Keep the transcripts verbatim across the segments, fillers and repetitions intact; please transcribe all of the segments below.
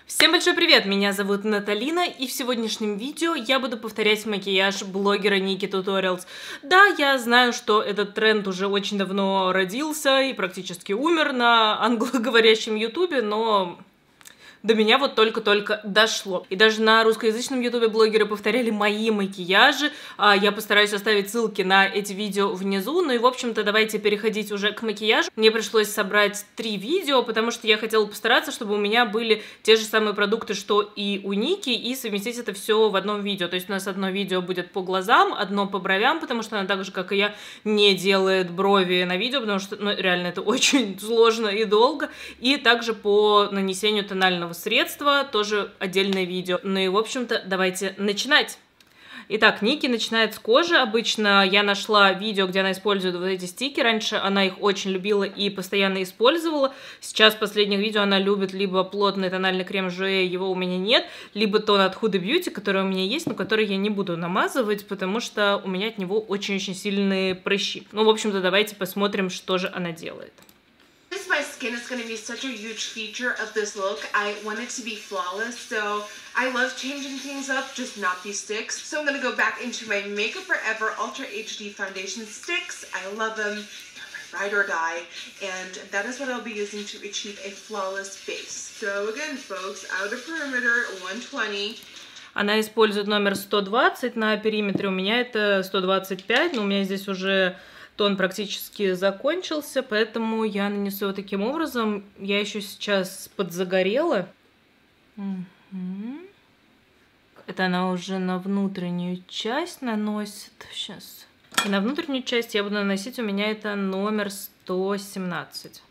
Всем большой привет! Меня зовут Наталина, и в сегодняшнем видео я буду повторять макияж блогера Ники Tutorials. Да, я знаю, что этот тренд уже очень давно родился и практически умер на англоговорящем ютубе, но до меня вот только-только дошло. И даже на русскоязычном ютубе блогеры повторяли мои макияжи. Я постараюсь оставить ссылки на эти видео внизу. Ну и, в общем-то, давайте переходить уже к макияжу. Мне пришлось собрать три видео, потому что я хотела постараться, чтобы у меня были те же самые продукты, что и у Ники, и совместить это все в одном видео. То есть у нас одно видео будет по глазам, одно по бровям, потому что она так же, как и я, не делает брови на видео, потому что, ну, реально это очень сложно и долго. И также по нанесению тонального средства, тоже отдельное видео. Ну и, в общем-то, давайте начинать. Итак, Ники начинает с кожи. Обычно я нашла видео, где она использует вот эти стики. Раньше она их очень любила и постоянно использовала. Сейчас в последних видео она любит либо плотный тональный крем Жуэ, его у меня нет, либо тон от Huda Beauty, который у меня есть, но который я не буду намазывать, потому что у меня от него очень-очень сильные прыщи. Ну, в общем-то, давайте посмотрим, что же она делает. My skin is going to be such a huge feature of this look. I want it to be flawless, so I love changing things up, just not these sticks. So I'm going to go back into my Makeup Forever Ultra H D Foundation sticks. I love them. They're my ride or die, and that is what I'll be using to achieve a flawless base. So again, folks, outer perimeter one twenty. Она использует номер сто двадцать на периметре, у меня это сто двадцать пять, но у меня здесь уже тон практически закончился, поэтому я нанесу его таким образом. Я еще сейчас подзагорела. Угу. Это она уже на внутреннюю часть наносит. Сейчас. И на внутреннюю часть я буду наносить, у меня это номер сто семнадцать.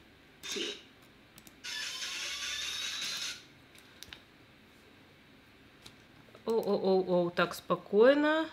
О-о-о-о, так, спокойно.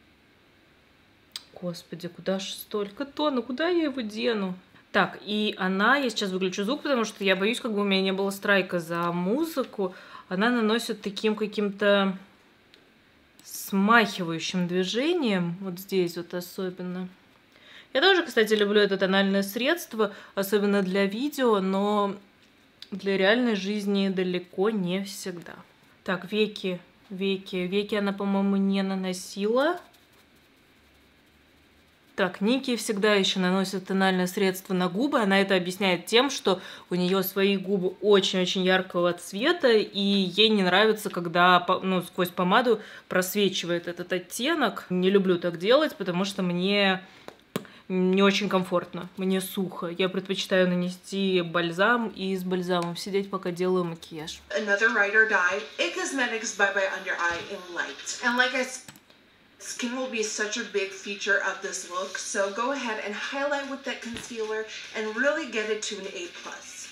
Господи, куда ж столько тона? Куда я его дену? Так, и она, я сейчас выключу звук, потому что я боюсь, как бы у меня не было страйка за музыку. Она наносит таким каким-то смахивающим движением. Вот здесь вот особенно. Я тоже, кстати, люблю это тональное средство, особенно для видео, но для реальной жизни далеко не всегда. Так, веки, веки. Веки она, по-моему, не наносила. Так, Ники всегда еще наносит тональное средство на губы. Она это объясняет тем, что у нее свои губы очень-очень яркого цвета, и ей не нравится, когда, ну, сквозь помаду просвечивает этот оттенок. Не люблю так делать, потому что мне не очень комфортно, мне сухо. Я предпочитаю нанести бальзам и с бальзамом сидеть, пока делаю макияж. Another Ride or Die, It Cosmetics Bye Bye Under Eye in Light. And like I said, skin will be such a big feature of this look, so go ahead and highlight with that concealer and really get it to an A plus.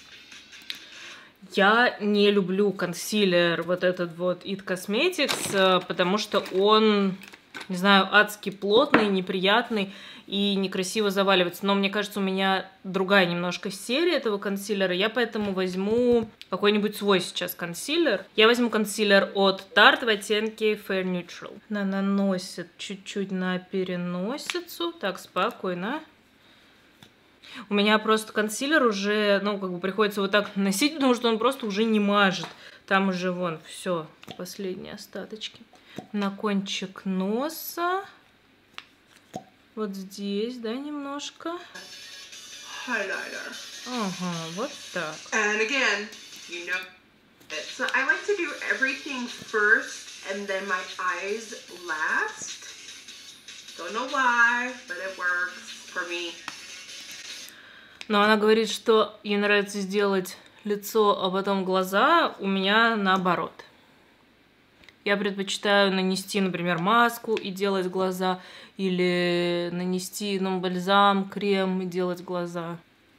Я не люблю консилер вот этот вот It Cosmetics, потому что он, не знаю, адски плотный, неприятный и некрасиво заваливается. Но мне кажется, у меня другая немножко серия этого консилера. Я поэтому возьму какой-нибудь свой сейчас консилер. Я возьму консилер от Tarte в оттенке Fair Neutral. Она наносит чуть-чуть на переносицу. Так, спокойно. У меня просто консилер уже, ну, как бы приходится вот так наносить, потому что он просто уже не мажет. Там уже вон, все, последние остаточки. На кончик носа. Вот здесь, да, немножко. Highlighter. Ага, вот так. And again, you know it. So I like to do everything first and then my eyes last. Don't know why, but it works for me. Но она говорит, что ей нравится сделать лицо, а потом глаза. У меня наоборот. Я предпочитаю нанести, например, маску и делать глаза, или нанести, ну, бальзам, крем и делать глаза.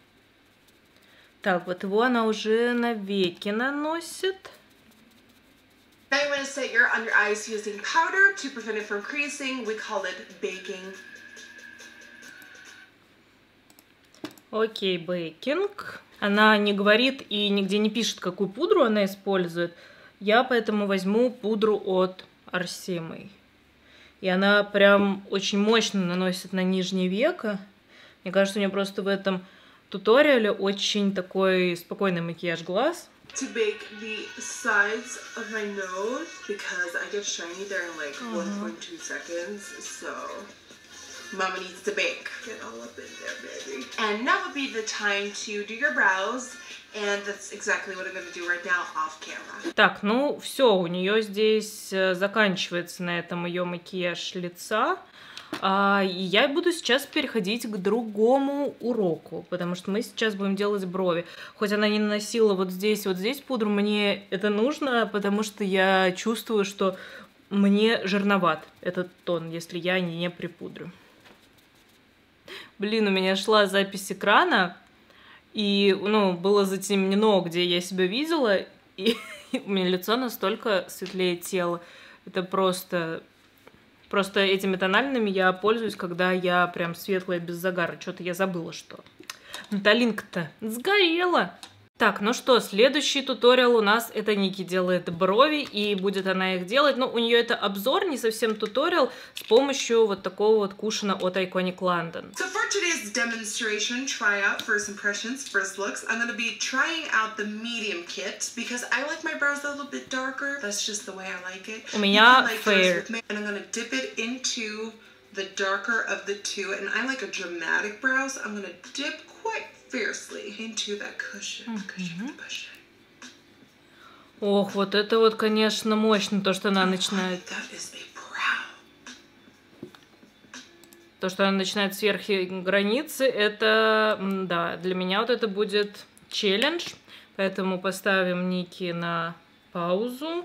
Так, вот его она уже на веки наносит. Now you want to set your under eyes using powder to prevent it from creasing. We call it baking. Окей, бейкинг. Она не говорит и нигде не пишет, какую пудру она использует. Я поэтому возьму пудру от Арсемы. И она прям очень мощно наносит на нижнее веко. Мне кажется, у нее просто в этом туториале очень такой спокойный макияж глаз. to bake the sides of my nose because I get shiny there in like uh-huh. one point two seconds. So Mama needs to bake. Get all up in there, baby. And now would be the time to do your brows. And that's exactly what I'm going to do right now off camera. Так, ну все, у нее здесь заканчивается на этом ее макияж лица. А, и я буду сейчас переходить к другому уроку, потому что мы сейчас будем делать брови. Хоть она не наносила вот здесь, вот здесь пудру, мне это нужно, потому что я чувствую, что мне жирноват этот тон, если я не припудрю. Блин, у меня шла запись экрана, и, ну, было затемнено, где я себя видела, и у меня лицо настолько светлее тела. Это просто... Просто этими тональными я пользуюсь, когда я прям светлая, без загара. Что-то я забыла, что. Наталинка-то сгорела. Так, ну что, следующий туториал у нас, это Ники делает брови, и будет она их делать. Ну, у нее это обзор, не совсем туториал, с помощью вот такого вот кушана от Iconic London. So for today's demonstration, try out first impressions, first looks, I'm going to be trying out the medium kit, because I like my brows a little bit darker. That's just the way I like it. У меня fair. And I'm going to dip it into the darker of the two, and I like a dramatic brows. I'm going to dip quite fiercely into that cushion, mm-hmm. cushion, cushion. Ох, вот это вот, конечно, мощно, то, что она начинает... То, что она начинает с верхней границы, это, да, для меня вот это будет челлендж, поэтому поставим Ники на паузу.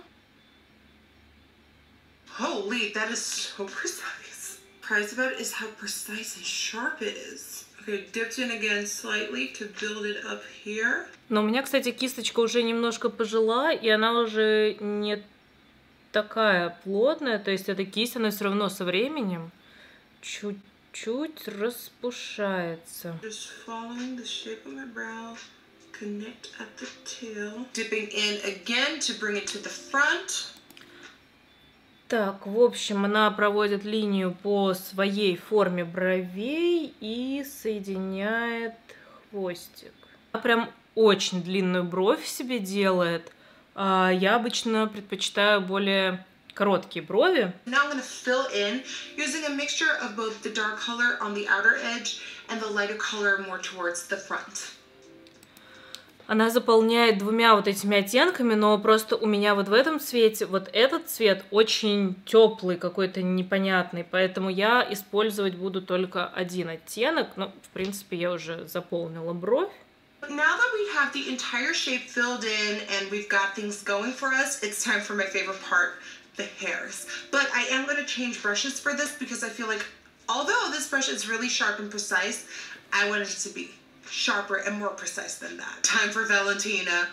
Holy, that is so precise. Surprised about it is how precise and sharp it is. Okay, dipped in again slightly to build it up here. Но у меня, кстати, кисточка уже немножко пожила, и она уже не такая плотная, то есть эта кисть, она все равно со временем чуть-чуть распушается. Just following the shape of my brow, connect at the tail, dipping in again to bring it to the front. Так, в общем, она проводит линию по своей форме бровей и соединяет хвостик. Она прям очень длинную бровь себе делает. А я обычно предпочитаю более короткие брови. Now I'm going to fill in using a mixture of both the dark color on the outer edge and the lighter color more towards the front. Она заполняет двумя вот этими оттенками, но просто у меня вот в этом цвете, вот этот цвет очень теплый, какой-то непонятный, поэтому я использовать буду только один оттенок. Ну, в принципе, я уже заполнила бровь. Now that we have the entire shape filled in and we've got things going for us, it's time for my favorite part, the hairs. But I am going to change brushes for this because I feel like, although this brush is really sharp and precise, I want it to be sharper and more precise than that. Time for Valentina.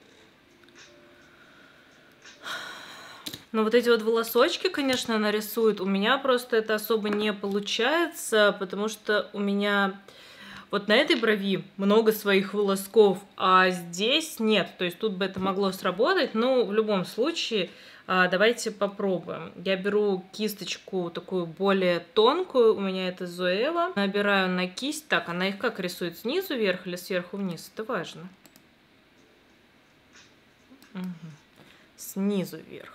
Ну, вот эти вот волосочки, конечно, она рисует. У меня просто это особо не получается, потому что у меня вот на этой брови много своих волосков, а здесь нет. То есть тут бы это могло сработать, но в любом случае давайте попробуем. Я беру кисточку такую более тонкую, у меня это Zoeva. Набираю на кисть. Так, она их как рисует? Снизу вверх или сверху вниз? Это важно. Угу. Снизу вверх.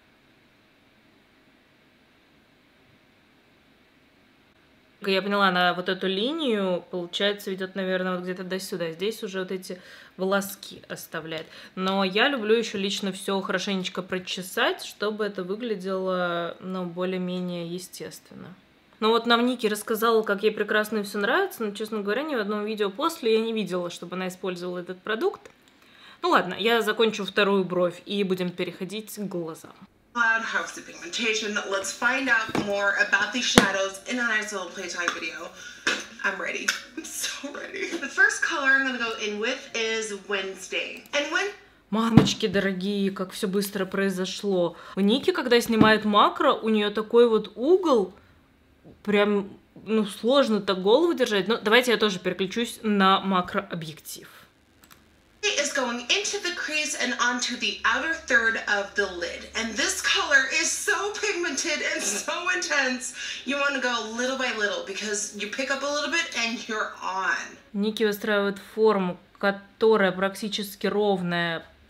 Я поняла, она вот эту линию, получается, ведет, наверное, вот где-то до сюда. Здесь уже вот эти волоски оставляет. Но я люблю еще лично все хорошенечко прочесать, чтобы это выглядело, ну, более-менее естественно. Ну вот нам Ники рассказала, как ей прекрасно все нравится, но, честно говоря, ни в одном видео после я не видела, чтобы она использовала этот продукт. Ну ладно, я закончу вторую бровь и будем переходить к глазам. Cloud House Pigmentation. Let's find out more about these shadows in a nice little playtime video. I'm ready. I'm so ready. The first color I'm gonna go in with is Wednesday. And when... Мамочки дорогие, как все быстро произошло. У Ники, когда снимает макро, у нее такой вот угол, прям, ну, сложно так голову держать. Но давайте я тоже переключусь на макрообъектив. Is going into the crease and onto the outer third of the lid. And this color is so pigmented and so intense. You want to go little by little because you pick up a little bit and you're on. Ники выстраивает форму, которая практически ровная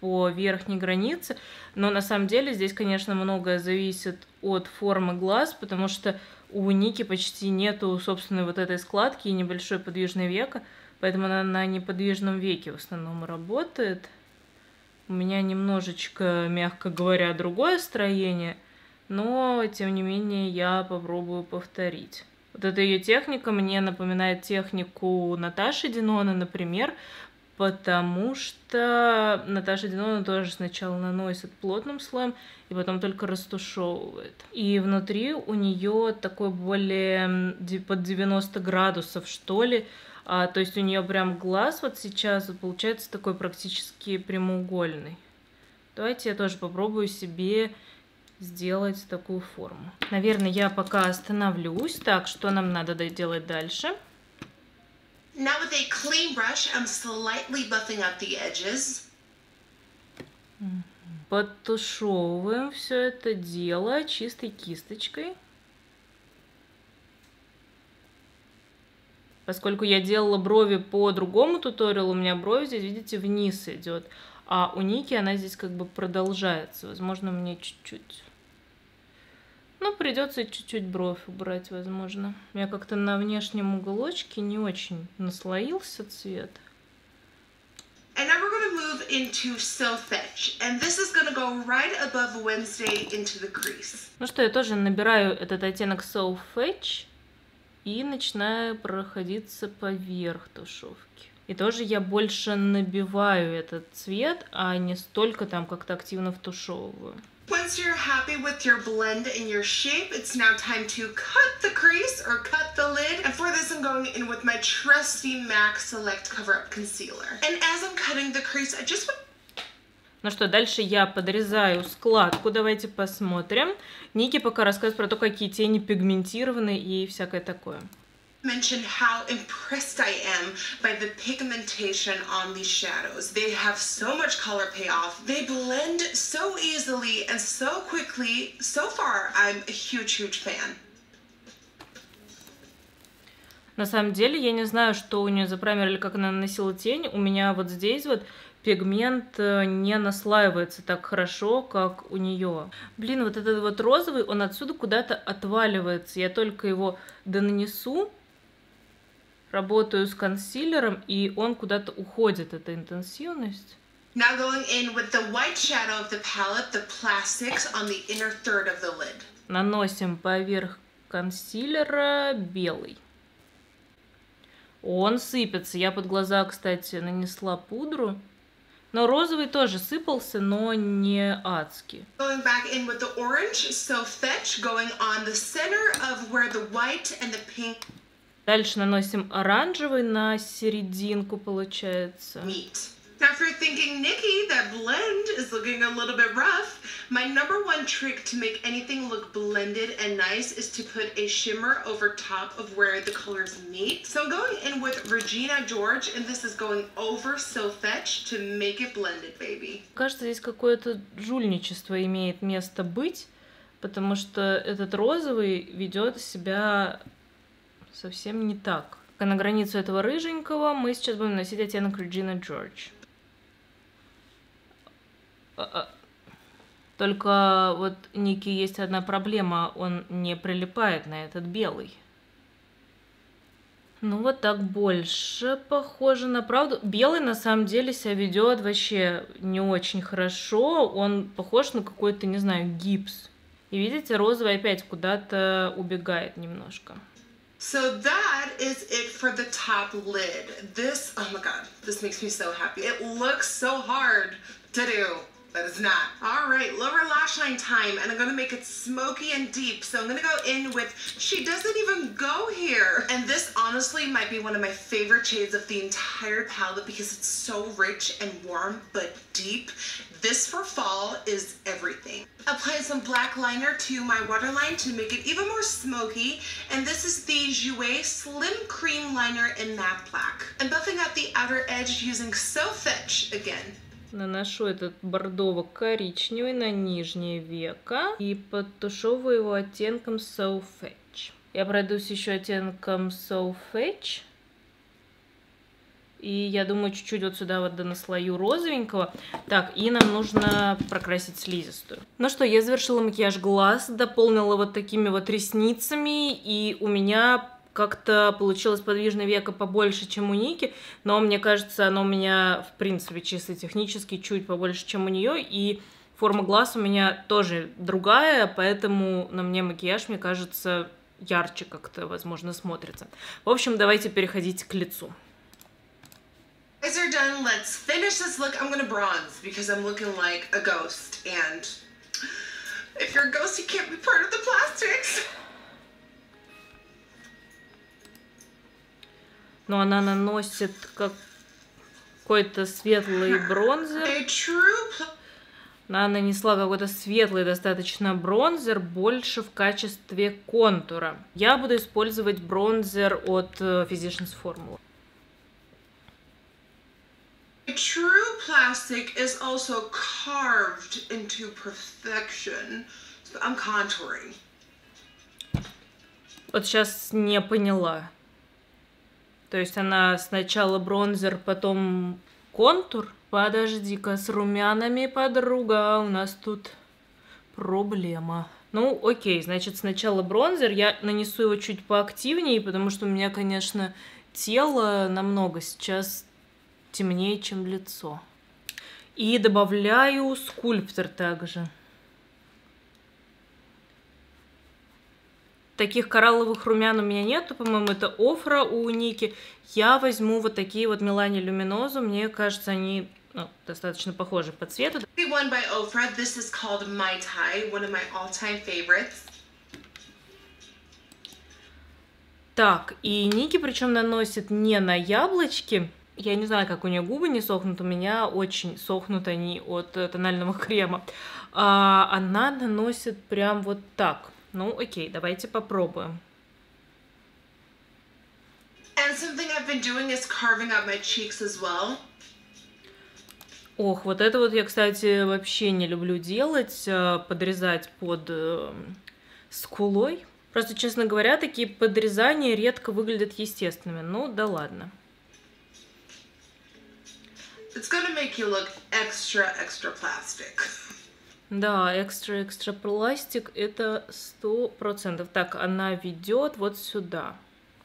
по верхней границе, но на самом деле здесь, конечно, многое зависит от формы глаз, потому что у Ники почти нету собственной вот этой складки и небольшой подвижной века, поэтому она на неподвижном веке в основном работает. У меня немножечко, мягко говоря, другое строение, но, тем не менее, я попробую повторить. Вот эта ее техника мне напоминает технику Наташи Динона, например, потому что Наташа Динона тоже сначала наносит плотным слоем и потом только растушевывает. И внутри у нее такой более под девяносто градусов, что ли. А, то есть у нее прям глаз вот сейчас вот получается такой практически прямоугольный. Давайте я тоже попробую себе сделать такую форму. Наверное, я пока остановлюсь. Так, что нам надо делать дальше? Now with a clean brush, I'm slightly buffing up the edges. Подтушевываем все это дело чистой кисточкой. Поскольку я делала брови по другому туториалу, у меня бровь здесь, видите, вниз идет. А у Ники она здесь как бы продолжается. Возможно, мне чуть-чуть... Ну, придется чуть-чуть бровь убрать, возможно. У меня как-то на внешнем уголочке не очень наслоился цвет. And now we're going to move into So Fetch. And this is going to go right above Wednesday into the crease. Ну что, я тоже набираю этот оттенок So Fetch и начинаю проходиться поверх тушевки. И тоже я больше набиваю этот цвет, а не столько там как-то активно втушевываю. Once you're happy with your blend and your shape, it's now time to cut the crease or cut the lid. And for this, I'm going in with my trusty MAC Select Cover Up Concealer. And as I'm cutting the crease, I just want... Ну что, дальше я подрезаю складку, давайте посмотрим. Ники пока рассказывает про то, какие тени пигментированы и всякое такое. Mention how impressed I am by the pigmentation on these shadows. They have so much color payoff. They blend so easily and so quickly. So far, I'm a huge, huge fan. На самом деле, я не знаю, что у нее за праймер или как она наносила тень. У меня вот здесь вот пигмент не наслаивается так хорошо, как у нее. Блин, вот этот вот розовый, он отсюда куда-то отваливается. Я только его донанесу. Работаю с консилером, и он куда-то уходит, эта интенсивность. Now going in with the white shadow of the palette, the plastics on the inner third of the lid. Наносим поверх консилера белый. Он сыпется. Я под глаза, кстати, нанесла пудру. Но розовый тоже сыпался, но не адски. Going back in with the orange, So Fetch, going on the center of where the white and the pink. Дальше наносим оранжевый на серединку, получается. Meet. Now if you're thinking, Nikki, that blend is looking a little bit rough, my number one trick to make anything look blended and nice is to put a shimmer over top of where the colors meet. So I'm going in with Regina George, and this is going over So Fetch to make it blended, baby. Кажется, здесь какое-то жульничество имеет место быть, потому что этот розовый ведет себя совсем не так. На границу этого рыженького мы сейчас будем наносить оттенок Regina George. Только вот Ники есть одна проблема, он не прилипает на этот белый. Ну вот так больше похоже на правду. Белый на самом деле себя ведет вообще не очень хорошо, он похож на какой-то, не знаю, гипс. И видите, розовый опять куда-то убегает немножко. So that is it for the top lid. This, oh my god, this makes me so happy. It looks so hard to do, but it's not. All right, lower lash line time, and I'm gonna make it smoky and deep. So I'm gonna go in with, she doesn't even go here. And this honestly might be one of my favorite shades of the entire palette because it's so rich and warm, but deep. This for fall is everything. Applying some black liner to my waterline to make it even more smoky. And this is the Jouer Slim Cream Liner in Matte Black. I'm buffing out the outer edge using So Fetch again. Наношу этот бордово-коричневый на нижнее веко и подтушевываю его оттенком So Fetch. Я пройдусь еще оттенком So Fetch. И я думаю, чуть-чуть вот сюда вот донаслою розовенького. Так, и нам нужно прокрасить слизистую. Ну что, я завершила макияж глаз, дополнила вот такими вот ресницами, и у меня как-то получилось подвижное веко побольше, чем у Ники, но мне кажется, оно у меня, в принципе, чисто технически чуть побольше, чем у нее, и форма глаз у меня тоже другая, поэтому на мне макияж, мне кажется, ярче как-то, возможно, смотрится. В общем, давайте переходить к лицу. Eyes are done. Let's finish this look. I'm gonna bronze because I'm looking like a ghost, and if you're a ghost, you can't be part of the plastics. Но она наносит какой-то светлый бронзер. Она нанесла какой-то светлый достаточно бронзер, больше в качестве контура. Я буду использовать бронзер от Physicians Formula. True plastic is also carved into perfection. So I'm contouring. Вот сейчас не поняла. То есть она сначала бронзер, потом контур? Подожди-ка, с румянами, подруга, у нас тут проблема. Ну, окей, значит, сначала бронзер. Я нанесу его чуть поактивнее, потому что у меня, конечно, тело намного сейчас темнее, чем лицо. И добавляю скульптор также. Таких коралловых румян у меня нету, по-моему, это Офра у Ники. Я возьму вот такие вот Milani Luminoso, мне кажется, они ну, достаточно похожи по цвету. One by Ofra. This is called Mai Tai, one of my all-time favorites. Так, и Ники причем наносит не на яблочки. Я не знаю, как у нее губы не сохнут, у меня очень сохнут они от тонального крема. А она наносит прям вот так. Ну, окей, давайте попробуем. And something I've been doing is carving out my cheeks as well. Ох, вот это вот я, кстати, вообще не люблю делать, подрезать под э, скулой. Просто, честно говоря, такие подрезания редко выглядят естественными. Ну, да ладно. It's gonna make you look extra, extra plastic. Да, экстра-экстра пластик, это сто процентов. Так, она ведет вот сюда.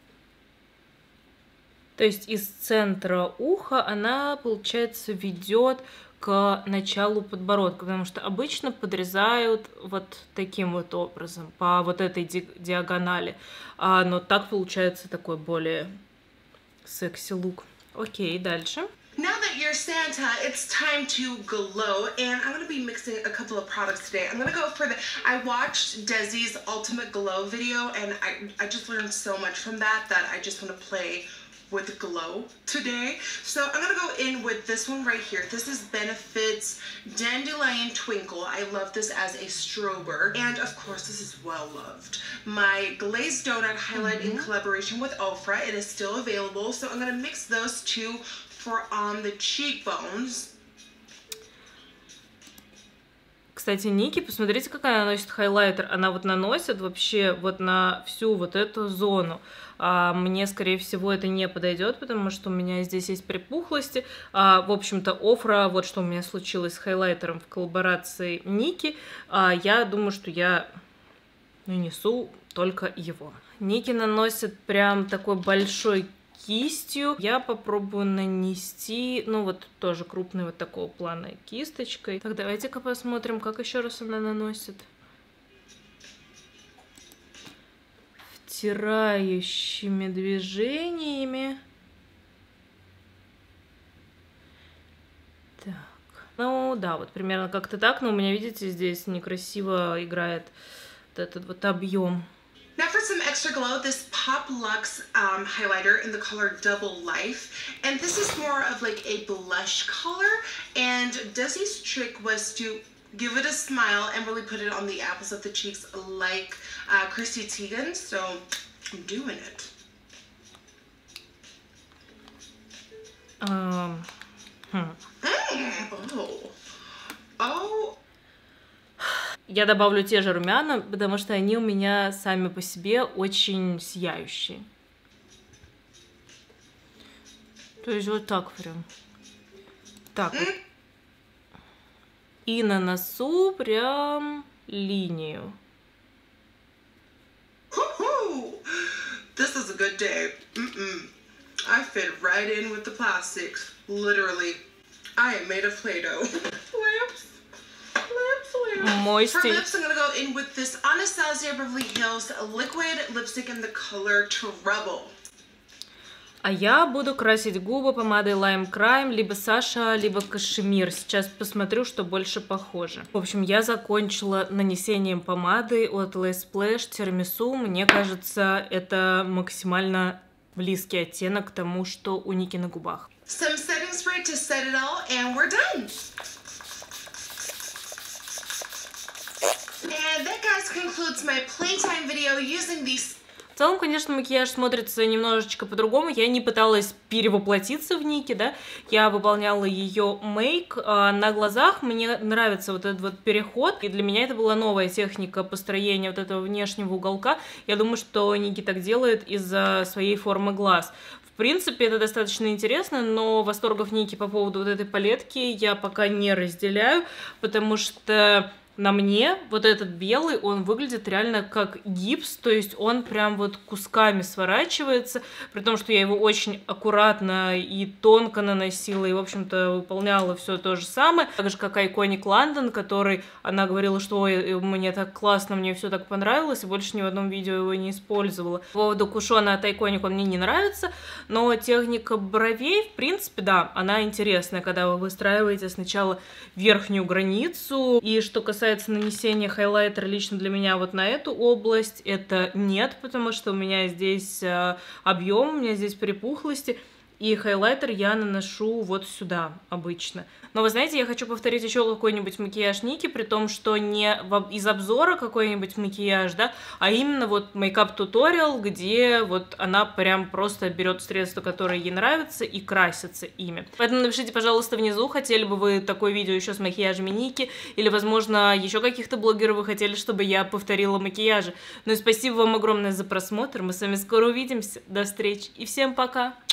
То есть из центра уха она, получается, ведет к началу подбородка, потому что обычно подрезают вот таким вот образом, по вот этой ди диагонали. А, но так получается такой более секси-лук. Окей, дальше. Now that you're Santa, it's time to glow, and I'm going to be mixing a couple of products today. I'm going to go for the, I watched Desi's Ultimate Glow video, and I, I just learned so much from that that I just want to play with glow today. So I'm going to go in with this one right here. This is Benefit's Dandelion Twinkle. I love this as a strober, and of course this is well loved. My Glazed Donut highlight mm-hmm. in collaboration with Ofra. It is still available, so I'm going to mix those two for on the cheekbones. Кстати, Ники, посмотрите, какая она наносит хайлайтер. Она вот наносит вообще вот на всю вот эту зону. А мне, скорее всего, это не подойдет, потому что у меня здесь есть припухлости. А, в общем-то, Офра, вот что у меня случилось с хайлайтером в коллаборации Ники. А, я думаю, что я нанесу только его. Ники наносит прям такой большой кистью. Я попробую нанести, ну вот тоже крупной вот такого плана кисточкой. Так, давайте-ка посмотрим, как еще раз она наносит. Втирающими движениями. Так. Ну да, вот примерно как-то так, но у меня, видите, здесь некрасиво играет вот этот вот объем. Now for some extra glow, this Pop Luxe um, highlighter in the color Double Life. And this is more of like a blush color. And Desi's trick was to give it a smile and really put it on the apples of the cheeks like uh, Chrissy Teigen. So I'm doing it. Um, hmm. mm, oh. Oh. Я добавлю те же румяна, потому что они у меня сами по себе очень сияющие. То есть вот так прям. Так вот. И на носу прям линию. This is a good day. Mm-mm. I fit right in with the plastics. Literally. I am made of Play-Doh. Lips. Lips, lips. Мой For стиль. lips, I'm gonna go in with this Anastasia Beverly Hills liquid lipstick in the color Trouble. А я буду красить губы помадой Lime Crime, либо Саша, либо Кашемир. Сейчас посмотрю, что больше похоже. В общем, я закончила нанесением помады от Lash Splash Тирамису. Мне кажется, это максимально близкий оттенок к тому, что у Ники на губах. Some setting spray to set it all, and we're done. And that, guys, concludes my playtime video using these. В целом, конечно, макияж смотрится немножечко по-другому. Я не пыталась перевоплотиться в Ники, да, я выполняла ее мейк. А на глазах мне нравится вот этот вот переход, и для меня это была новая техника построения вот этого внешнего уголка. Я думаю, что Ники так делает из-за своей формы глаз. В принципе, это достаточно интересно, но восторгов Ники по поводу вот этой палетки я пока не разделяю, потому что на мне вот этот белый, он выглядит реально как гипс, то есть он прям вот кусками сворачивается, при том, что я его очень аккуратно и тонко наносила, и, в общем-то, выполняла все то же самое. Так же, как Iconic London, который она говорила, что ой, мне так классно, мне все так понравилось, и больше ни в одном видео его не использовала. По поводу кушона от Iconic он мне не нравится, но техника бровей, в принципе, да, она интересная, когда вы выстраиваете сначала верхнюю границу, и что касается нанесения хайлайтера лично для меня вот на эту область, это нет, потому что у меня здесь э, объем, у меня здесь припухлости, и хайлайтер я наношу вот сюда обычно. Но вы знаете, я хочу повторить еще какой-нибудь макияж Ники, при том, что не в, из обзора какой-нибудь макияж, да, а именно вот мейкап-туториал, где вот она прям просто берет средства, которые ей нравятся, и красится ими. Поэтому напишите, пожалуйста, внизу, хотели бы вы такое видео еще с макияжами Ники, или, возможно, еще каких-то блогеров вы хотели, чтобы я повторила макияжи. Ну и спасибо вам огромное за просмотр, мы с вами скоро увидимся, до встречи и всем пока!